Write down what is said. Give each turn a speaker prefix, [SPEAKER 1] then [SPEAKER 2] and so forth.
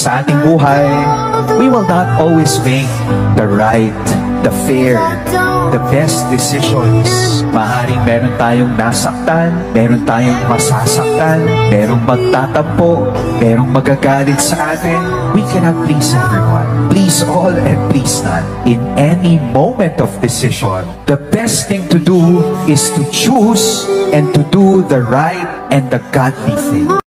[SPEAKER 1] sa ating buhay, we will not always make the right, the fair, the best decisions. Maaaring meron tayong nasaktan, meron tayong masasaktan, merong magtatampo, merong magagalit sa atin. We cannot please everyone. Please all and please none. In any moment of decision, the best thing to do is to choose and to do the right and the godly thing.